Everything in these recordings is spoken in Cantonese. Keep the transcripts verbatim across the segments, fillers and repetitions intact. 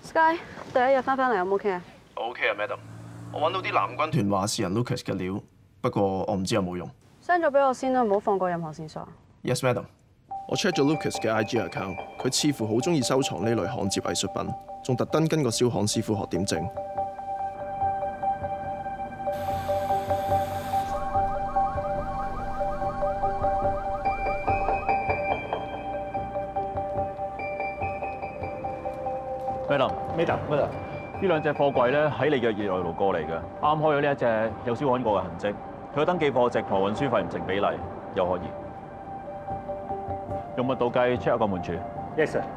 Sky，第一日翻返嚟有冇 OK 啊 ？OK 啊 ，Madam。我揾到啲藍軍團話事人 Lucas 嘅料，不過我唔知有冇用。 send 咗俾我先啦，唔好放過任何線索。 Yes, Madam。我 check 咗 Lucas 嘅 I G account， 佢似乎好中意收藏呢類焊接藝術品，仲特登跟個燒焊師傅學點整。 Madam，Madam，Madam，呢兩隻貨櫃咧喺你嘅業內路過嚟嘅，啱開咗呢一隻有燒焊過嘅痕跡，佢嘅登記貨值同運輸費唔成比例，又可以用密度計 check 下個門柱。Yes sir。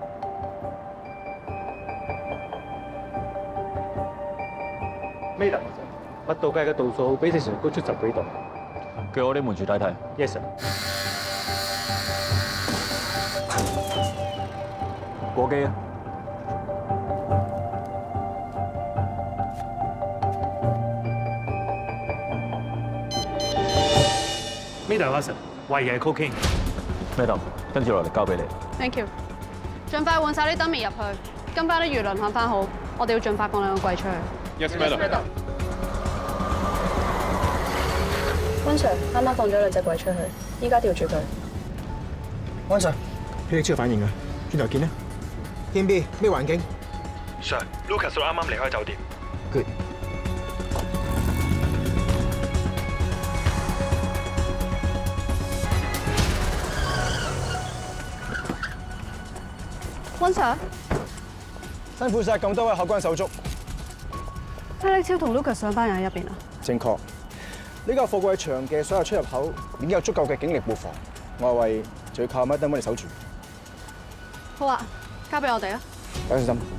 Madam，密度計嘅度數比正常高出十幾度。 據我啲門柱睇睇。 Yes sir。 過機啊！ Madam 阿 Sir， 懷疑係 cocaine。 Madam， 跟住落嚟交俾你。 Thank you。盡快換晒啲燈面入去，跟翻啲輿論看翻好。我哋要盡快放兩個櫃出去。 Yes, Madam。 温 Sir， 啱啱放咗兩隻櫃出去，依家調住佢。 温 Sir， 佢哋超反應㗎，轉頭見啦。見 B 咩環境 ？Sir，Lucas 啱啱離開酒店。 Good。 温 Sir， 辛苦晒咁多位考官手足。 霹靂超同 Lucas 上班人喺入邊啊？ 正確。呢個貨櫃場嘅所有出入口已經有足夠嘅警力布防，外圍就要靠麥登幫你守住。 好啊，交俾我哋啊！ 擺小心。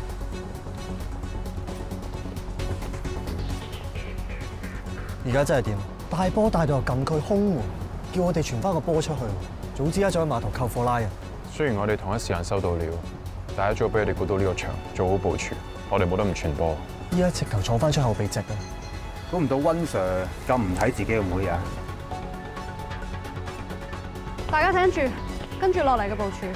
而家真係掂，大波帶到入禁區空門，叫我哋傳翻個波出去。早知一早喺碼頭扣貨拉人。 雖然我哋同一時間收到料，但係一早俾佢哋估到呢個場，做好部署，我哋冇得唔傳波。 依家直頭坐翻出後備席啊！ 估唔到温 Sir 咁唔睇自己嘅妹啊！ 大家聽住，跟住落嚟嘅部署。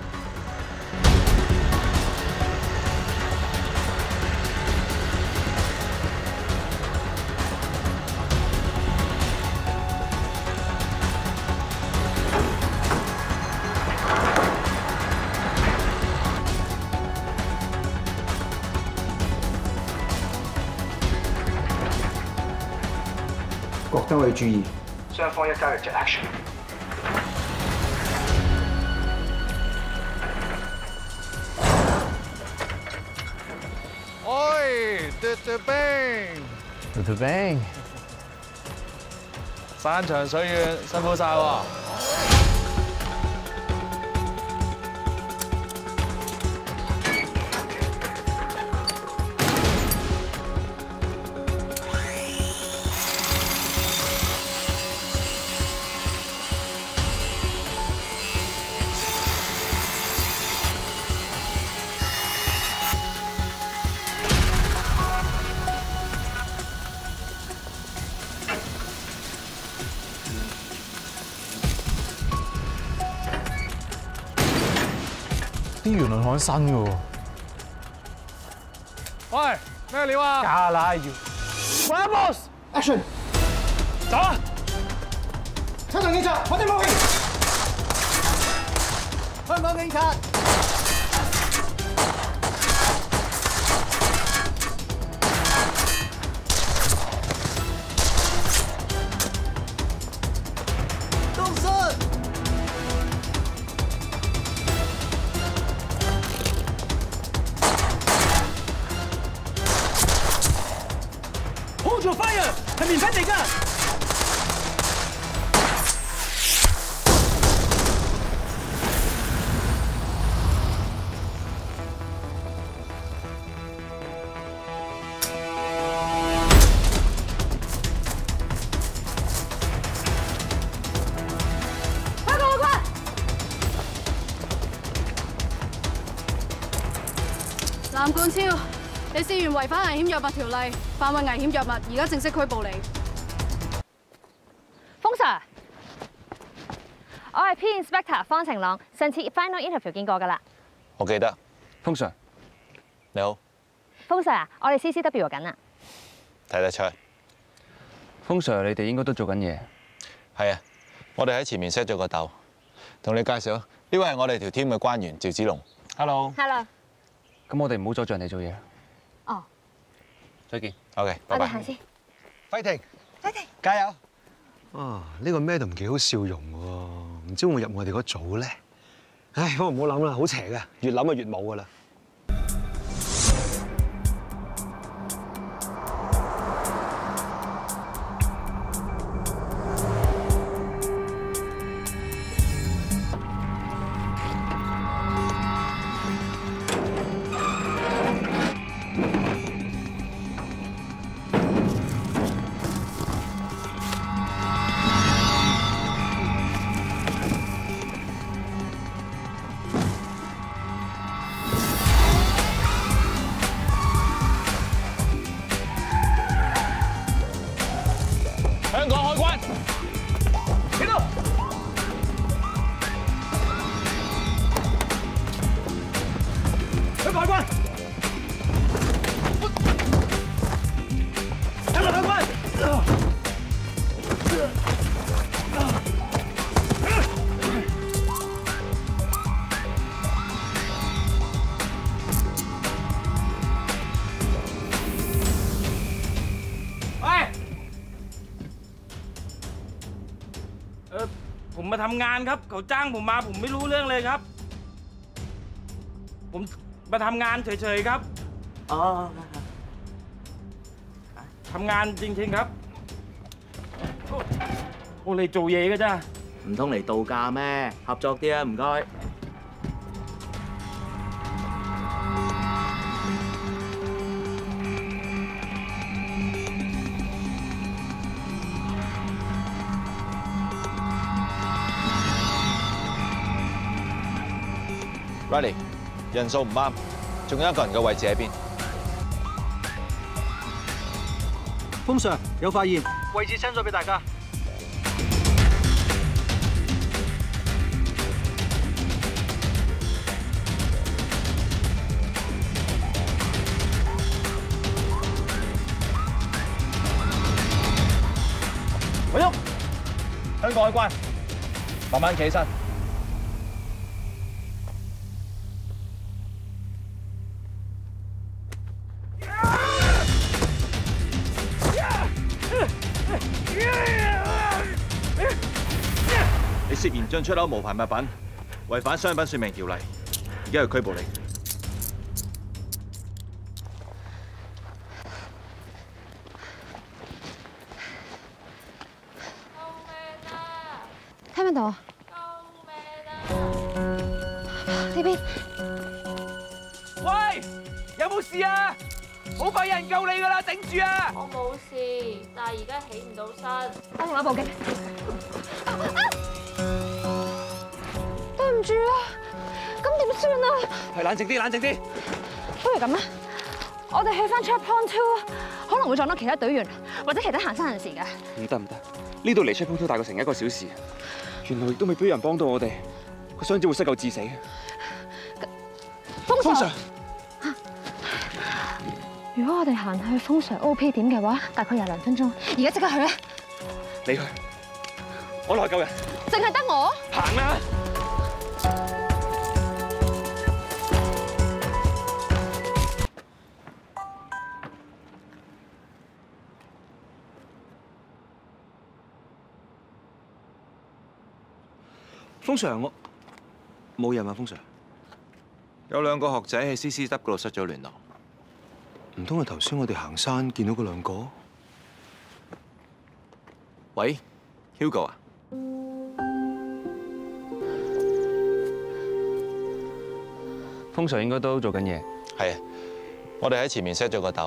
各單位注意， 雙方一交易就 action。 喂，嘟嘟兵， 嘟嘟兵， 山長水遠，辛苦晒喎。 啲輿論看新嘅喎。 喂，咩料啊？ 加拉要。 喂 ，boss， action， 走啊！ 出動警察，我哋武器。香港警察。動身。 Hold your fire， 係面粉嚟㗎。 香港海關，藍冠超。 你涉嫌違反危險藥物條例，販運危險藥物，而家正式拘捕你。 風 Sir， 我係 P Inspector 方晴朗，上次 final interview 見過㗎啦。 我記得。 通常你好， 風 Sir 啊，我哋 C C W 緊啊。 睇得出。 風 Sir， 你哋應該都做緊嘢。 係啊，我哋喺前面 set 咗個竇，同你介紹，呢位係我哋條 team 嘅關員趙子龍。 Hello。 Hello。 咁我哋唔好阻住人哋做嘢。 哦。 再見。 OK， 拜拜。 我哋行先。 Fighting！Fighting！加油！啊，呢個 Madam 幾好笑容喎，唔知會唔會入我哋嗰組咧？唉，不過唔好諗啦，好邪嘅，越諗就越冇噶啦。 香港海關，幾多？香港海關，香港海關。 ผมมาทำงานครับเขาจ้างผมมาผมไม่รู้เรื่องเลยครับผมมาทำงานเฉยๆครับอ๋อทำงานจริงๆครับ我嚟做嘢㗎咋唔通嚟度假咩？合作啲啊，唔該。 Riley， 人數唔啱，仲有一個人嘅位置喺邊？ 風 Sir 有發現，位置 send 咗俾大家。 我喐，香港海關，慢慢企起身。你涉嫌進出口無牌物品，違反商品說明條例，而家要拘捕你。 聽唔聽到啊？呢邊。 喂，有冇事啊？好快有人救你㗎啦，頂住啊！ 我冇事，但係而家起唔到身。 我同你報警。對唔住啊，咁點算啊？ 係冷靜啲，冷靜啲。 不如咁啊，我哋去翻 Checkpoint Two， 可能會撞到其他隊員或者其他行山人士㗎。 唔得唔得，呢度離 Checkpoint Two 大過成一個小時，原來亦都未必有人幫到我哋，個傷者會失救致死。 風 Sir，如果我哋行去風 Sir O P 點嘅話，大概廿零分鐘。而家即刻去啊！ 你去，我落去救人。 淨係得我？ 行啦！ 風 Sir， 我冇人啊，風 Sir。 有兩個學仔喺 C C W 嗰度失咗聯絡。 唔通係頭先我哋行山見到嗰兩個？ 喂 ，Hugo 啊？ 風 Sir 應該都做緊嘢。 係啊，我哋喺前面 set 咗個竇。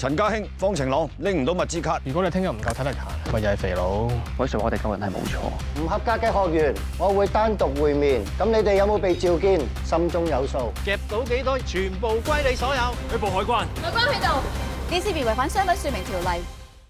陳家興、方晴朗拎唔到物資卡。 如果你聽日唔夠體力行，咪又係肥佬。 偉 Sir，我哋救人係冇錯。 唔合格嘅學員，我會單獨會面。咁你哋有冇被召見？心中有數。 夾到幾多，全部歸你所有。 去報海關。 海關喺度。D C B 違反商品說明條例。